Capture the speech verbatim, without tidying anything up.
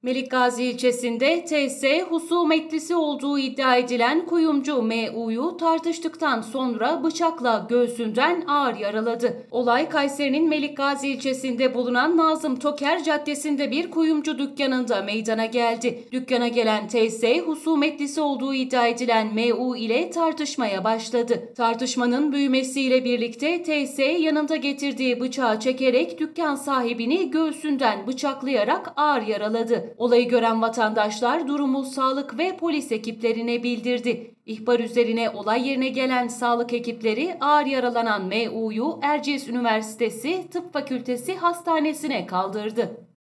Melikgazi ilçesinde T S husumetlisi olduğu iddia edilen kuyumcu M U'yu tartıştıktan sonra bıçakla göğsünden ağır yaraladı. Olay Kayseri'nin Melikgazi ilçesinde bulunan Nazım Toker Caddesi'nde bir kuyumcu dükkanında meydana geldi. Dükkana gelen T S husumetlisi olduğu iddia edilen M U ile tartışmaya başladı. Tartışmanın büyümesiyle birlikte T S yanında getirdiği bıçağı çekerek dükkan sahibini göğsünden bıçaklayarak ağır yaraladı. Olayı gören vatandaşlar durumu sağlık ve polis ekiplerine bildirdi. İhbar üzerine olay yerine gelen sağlık ekipleri ağır yaralanan M U'yu Erciyes Üniversitesi Tıp Fakültesi Hastanesi'ne kaldırdı.